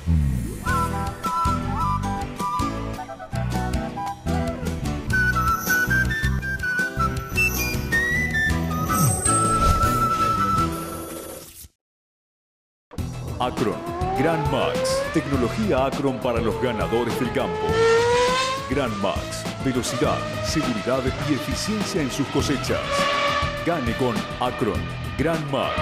Acron, Gran Max, tecnología Acron para los ganadores del campo. Gran Max, velocidad, seguridad y eficiencia en sus cosechas. Gane con Acron, Gran Max.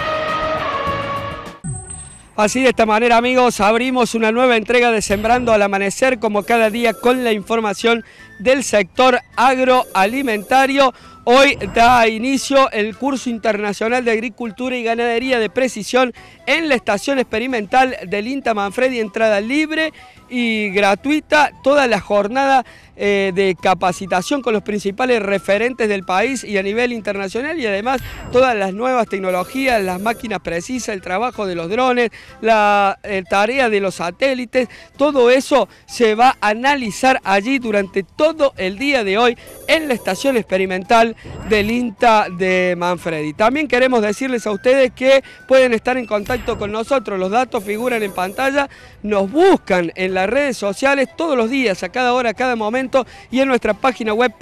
Así de esta manera, amigos, abrimos una nueva entrega de Sembrando al Amanecer, como cada día, con la información del sector agroalimentario. Hoy da inicio el curso internacional de agricultura y ganadería de precisión en la estación experimental del INTA Manfredi, entrada libre y gratuita, toda la jornada de capacitación con los principales referentes del país y a nivel internacional, y además todas las nuevas tecnologías, las máquinas precisas, el trabajo de los drones, la tarea de los satélites, todo eso se va a analizar allí durante todo el día de hoy en la estación experimental del INTA de Manfredi. También queremos decirles a ustedes que pueden estar en contacto con nosotros, los datos figuran en pantalla, nos buscan en las redes sociales todos los días, a cada hora, a cada momento, y en nuestra página web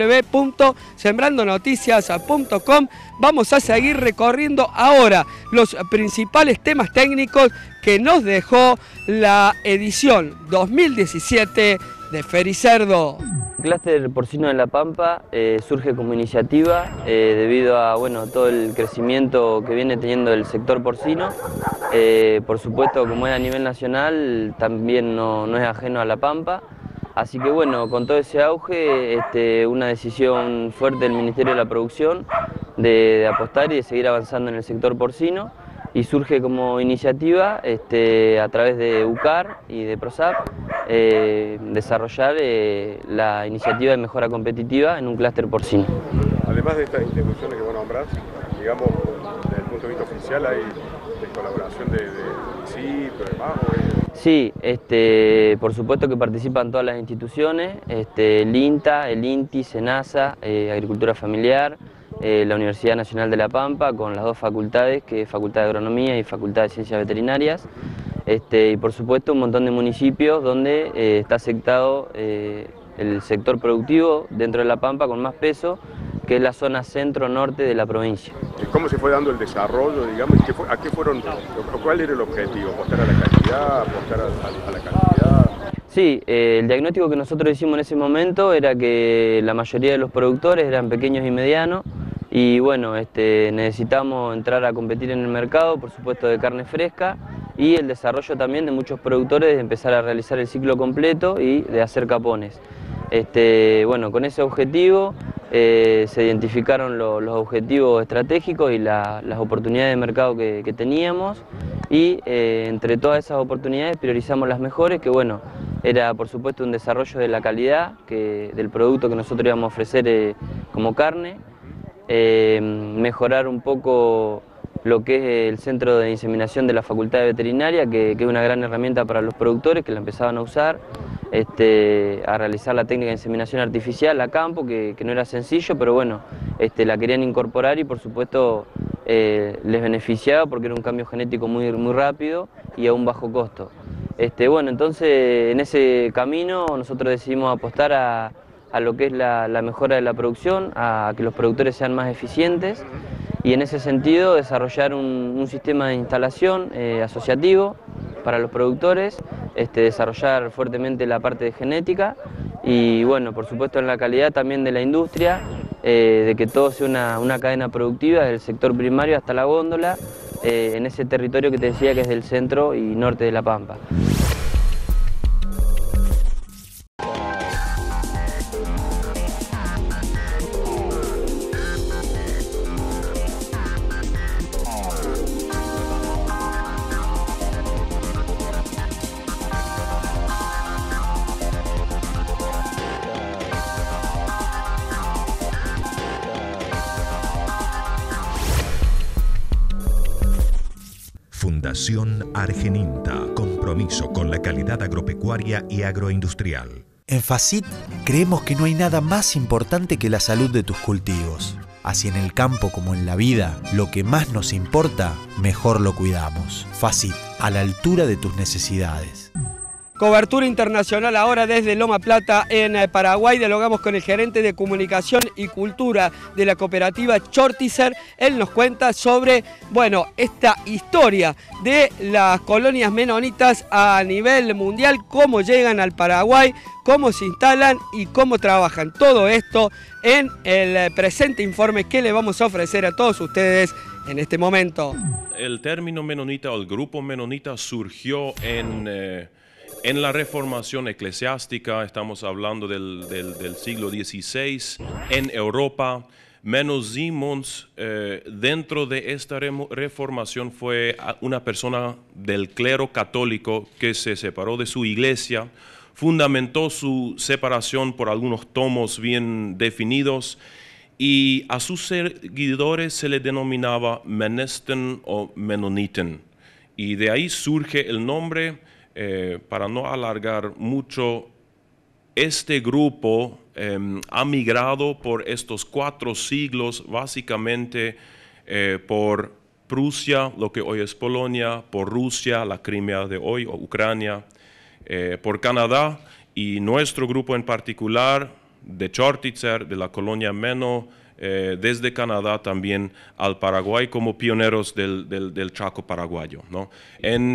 www.sembrandonoticias.com. Vamos a seguir recorriendo ahora los principales temas técnicos que nos dejó la edición 2017 de Fericerdo. El clúster porcino de La Pampa surge como iniciativa debido a todo el crecimiento que viene teniendo el sector porcino. Por supuesto, como es a nivel nacional, también no es ajeno a La Pampa. Así que con todo ese auge, una decisión fuerte del Ministerio de la Producción de apostar y de seguir avanzando en el sector porcino, y surge como iniciativa a través de UCAR y de PROSAP desarrollar la iniciativa de mejora competitiva en un clúster porcino. Además de estas instituciones que vos nombrás, digamos, desde el punto de vista oficial hay colaboración de municipios, demás. Sí, por supuesto que participan todas las instituciones, el INTA, el INTI, SENASA, Agricultura Familiar, la Universidad Nacional de La Pampa, con las dos facultades, que es Facultad de Agronomía y Facultad de Ciencias Veterinarias, y por supuesto un montón de municipios donde está sectado el sector productivo dentro de La Pampa con más peso, que es la zona centro-norte de la provincia. ¿Cómo se fue dando el desarrollo, digamos? ¿A qué fueron, cuál era el objetivo? ¿Apostar a la calidad, apostar a la cantidad? Sí, el diagnóstico que nosotros hicimos en ese momento era que la mayoría de los productores eran pequeños y medianos, y necesitamos entrar a competir en el mercado, por supuesto, de carne fresca, y el desarrollo también de muchos productores de empezar a realizar el ciclo completo y de hacer capones. Con ese objetivo se identificaron los objetivos estratégicos y las oportunidades de mercado que teníamos, y entre todas esas oportunidades priorizamos las mejores, que era por supuesto un desarrollo de la calidad del producto que nosotros íbamos a ofrecer como carne, mejorar un poco lo que es el centro de inseminación de la Facultad de Veterinaria, que es una gran herramienta para los productores que la empezaban a usar, a realizar la técnica de inseminación artificial a campo, que no era sencillo, pero la querían incorporar, y por supuesto les beneficiaba porque era un cambio genético muy rápido y a un bajo costo. Entonces en ese camino nosotros decidimos apostar a lo que es la mejora de la producción, a que los productores sean más eficientes, y en ese sentido desarrollar un sistema de instalación asociativo para los productores, desarrollar fuertemente la parte de genética y por supuesto en la calidad también de la industria, de que todo sea una cadena productiva desde el sector primario hasta la góndola, en ese territorio que te decía que es del centro y norte de La Pampa. Fundación Argeninta, compromiso con la calidad agropecuaria y agroindustrial. En Facit creemos que no hay nada más importante que la salud de tus cultivos. Así en el campo como en la vida, lo que más nos importa, mejor lo cuidamos. Facit, a la altura de tus necesidades. Cobertura internacional ahora desde Loma Plata en Paraguay. Dialogamos con el gerente de comunicación y cultura de la cooperativa Chortizer. Él nos cuenta sobre, bueno, esta historia de las colonias menonitas a nivel mundial, cómo llegan al Paraguay, cómo se instalan y cómo trabajan. Todo esto en el presente informe que le vamos a ofrecer a todos ustedes en este momento. El término menonita o el grupo menonita surgió en la reformación eclesiástica. Estamos hablando del siglo XVI, en Europa. Menno-Simons, dentro de esta reformación, fue una persona del clero católico que se separó de su iglesia, fundamentó su separación por algunos tomos bien definidos, y a sus seguidores se le denominaba Mennesten o Mennoniten. Y de ahí surge el nombre. Para no alargar mucho, este grupo ha migrado por estos 4 siglos, básicamente por Prusia, lo que hoy es Polonia, por Rusia, la Crimea de hoy, o Ucrania, por Canadá, y nuestro grupo en particular, de Chortizer, de la colonia Menno, desde Canadá también al Paraguay, como pioneros del Chaco paraguayo, ¿no? En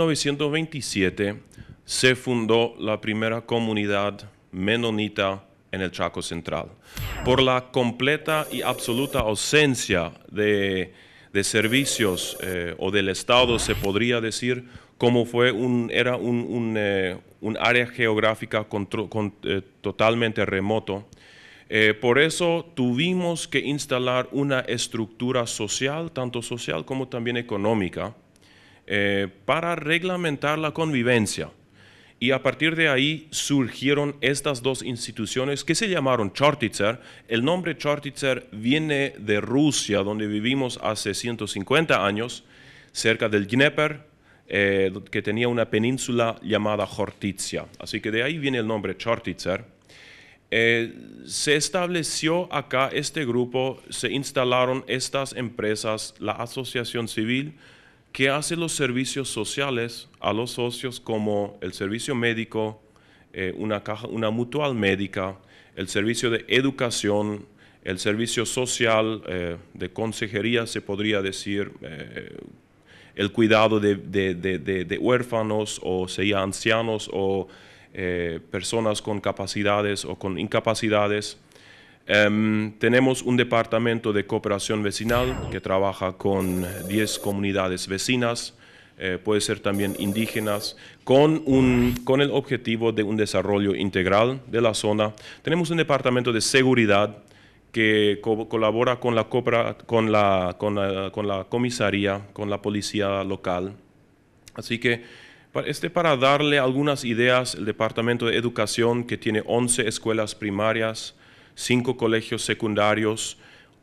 1927 se fundó la primera comunidad menonita en el Chaco Central. Por la completa y absoluta ausencia de servicios o del Estado, se podría decir, como era un área geográfica totalmente remoto. Por eso tuvimos que instalar una estructura social, tanto social como también económica, para reglamentar la convivencia. Y a partir de ahí surgieron estas 2 instituciones que se llamaron Chortizer. El nombre Chortizer viene de Rusia, donde vivimos hace 150 años, cerca del Dnieper, que tenía una península llamada Chortitsia. Así que de ahí viene el nombre Chortizer. Se estableció acá este grupo, se instalaron estas empresas, la asociación civil que hace los servicios sociales a los socios, como el servicio médico, una mutual médica, el servicio de educación, el servicio social, de consejería, se podría decir, el cuidado de huérfanos, o sea ancianos o personas con capacidades o con incapacidades. Tenemos un departamento de cooperación vecinal que trabaja con 10 comunidades vecinas, puede ser también indígenas, con el objetivo de un desarrollo integral de la zona. Tenemos un departamento de seguridad que colabora con la comisaría, con la policía local. Así que para darle algunas ideas, el Departamento de Educación, que tiene 11 escuelas primarias, 5 colegios secundarios,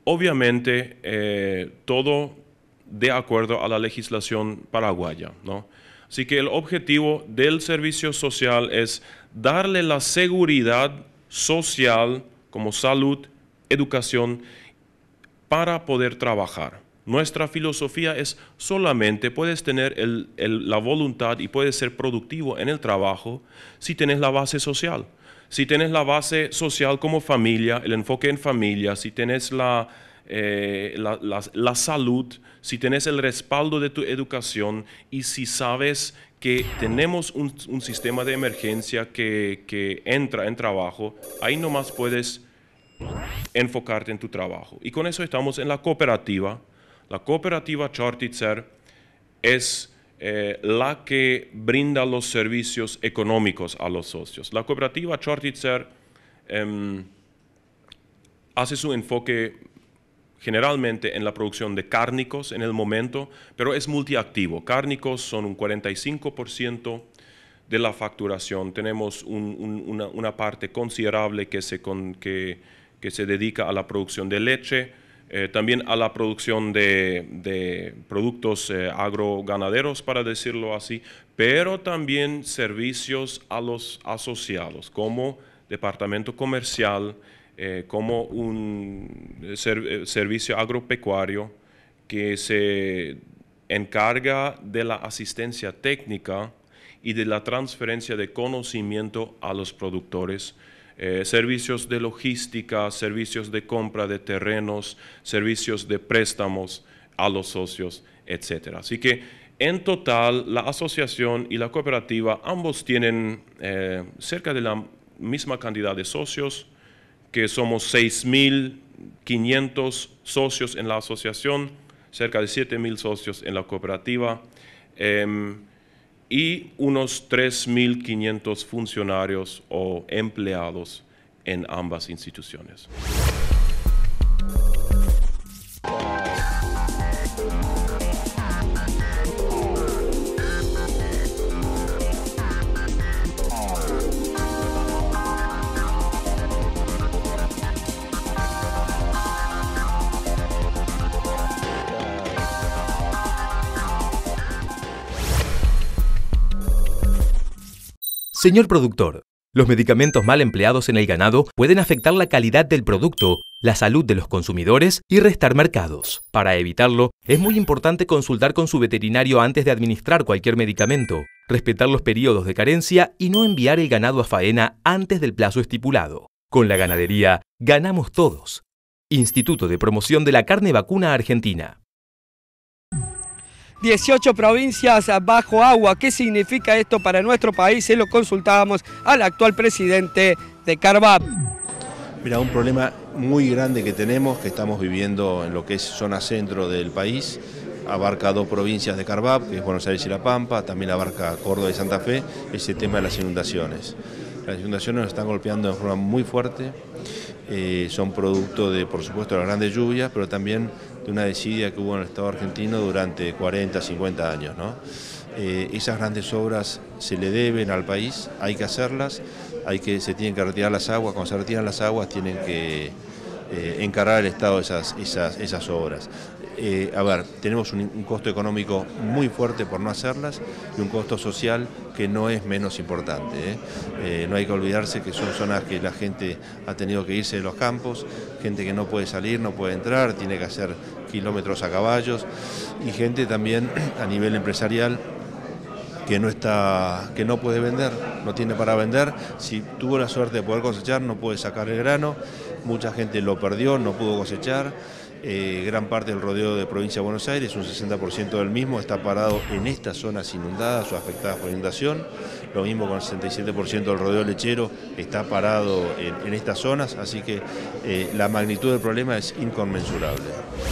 obviamente todo de acuerdo a la legislación paraguaya, ¿no? Así que el objetivo del servicio social es darle la seguridad social como salud, educación, para poder trabajar. Nuestra filosofía es solamente puedes tener la voluntad y puedes ser productivo en el trabajo si tienes la base social. Si tienes la base social como familia, el enfoque en familia, si tienes la salud, si tienes el respaldo de tu educación, y si sabes que tenemos un sistema de emergencia que entra en trabajo, ahí nomás puedes enfocarte en tu trabajo. Y con eso estamos en la cooperativa. La cooperativa Chortizer es la que brinda los servicios económicos a los socios. La cooperativa Chortizer hace su enfoque generalmente en la producción de cárnicos en el momento, pero es multiactivo. Cárnicos son un 45% de la facturación. Tenemos una parte considerable que se dedica a la producción de leche, también a la producción de productos agroganaderos, para decirlo así, pero también servicios a los asociados, como departamento comercial, como un servicio agropecuario que se encarga de la asistencia técnica y de la transferencia de conocimiento a los productores, servicios de logística, servicios de compra de terrenos, servicios de préstamos a los socios, etc. Así que en total la asociación y la cooperativa ambos tienen cerca de la misma cantidad de socios, que somos 6.500 socios en la asociación, cerca de 7.000 socios en la cooperativa, y unos 3.500 funcionarios o empleados en ambas instituciones. Señor productor, los medicamentos mal empleados en el ganado pueden afectar la calidad del producto, la salud de los consumidores y restar mercados. Para evitarlo, es muy importante consultar con su veterinario antes de administrar cualquier medicamento, respetar los periodos de carencia y no enviar el ganado a faena antes del plazo estipulado. Con la ganadería, ganamos todos. Instituto de Promoción de la Carne Vacuna Argentina. 18 provincias bajo agua. ¿Qué significa esto para nuestro país? Se lo consultábamos al actual presidente de Carvap. Mira, un problema muy grande que tenemos, que estamos viviendo en lo que es zona centro del país, abarca 2 provincias de Carvap, que es Buenos Aires y La Pampa, también abarca Córdoba y Santa Fe, ese tema de las inundaciones. Las inundaciones nos están golpeando de forma muy fuerte, son producto de, por supuesto, las grandes lluvias, pero también de una desidia que hubo en el Estado argentino durante 40, 50 años, ¿no? Esas grandes obras se le deben al país, hay que hacerlas, se tienen que retirar las aguas, cuando se retiran las aguas tienen que encargar el Estado esas obras. Tenemos un costo económico muy fuerte por no hacerlas y un costo social que no es menos importante. No hay que olvidarse que son zonas que la gente ha tenido que irse de los campos, gente que no puede salir, no puede entrar, tiene que hacer kilómetros a caballos, y gente también a nivel empresarial que no puede vender, no tiene para vender. Si tuvo la suerte de poder cosechar, no puede sacar el grano, mucha gente lo perdió, no pudo cosechar. Gran parte del rodeo de provincia de Buenos Aires, un 60% del mismo, está parado en estas zonas inundadas o afectadas por inundación. Lo mismo con el 67% del rodeo lechero está parado en estas zonas, así que la magnitud del problema es inconmensurable.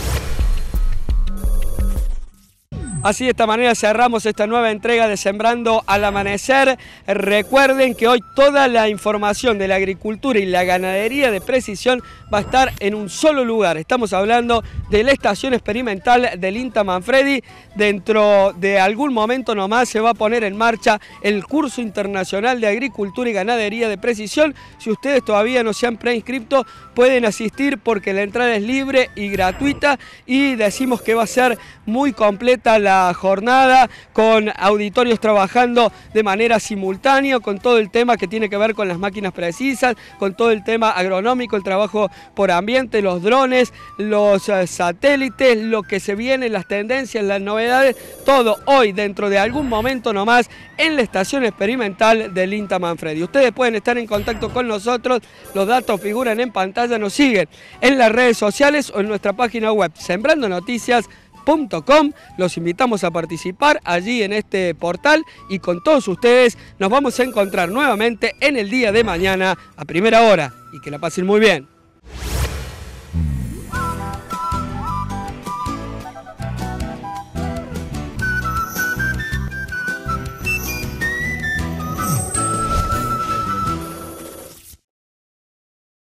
Así de esta manera cerramos esta nueva entrega de Sembrando al Amanecer. Recuerden que hoy toda la información de la agricultura y la ganadería de precisión va a estar en un solo lugar. Estamos hablando de la estación experimental del INTA Manfredi. Dentro de algún momento nomás se va a poner en marcha el curso internacional de agricultura y ganadería de precisión. Si ustedes todavía no se han preinscrito, pueden asistir porque la entrada es libre y gratuita, y decimos que va a ser muy completa la jornada, con auditorios trabajando de manera simultánea, con todo el tema que tiene que ver con las máquinas precisas, con todo el tema agronómico, el trabajo por ambiente, los drones, los satélites, lo que se viene, las tendencias, las novedades, todo hoy dentro de algún momento nomás en la estación experimental del INTA Manfredi. Ustedes pueden estar en contacto con nosotros, los datos figuran en pantalla, nos siguen en las redes sociales o en nuestra página web sembrandonoticias.com. Los invitamos a participar allí en este portal, y con todos ustedes nos vamos a encontrar nuevamente en el día de mañana a primera hora, y que la pasen muy bien.